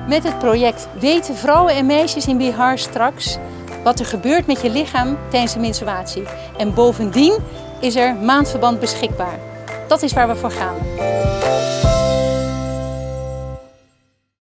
Met het project weten vrouwen en meisjes in Bihar straks wat er gebeurt met je lichaam tijdens de menstruatie. En bovendien is er maandverband beschikbaar. Dat is waar we voor gaan.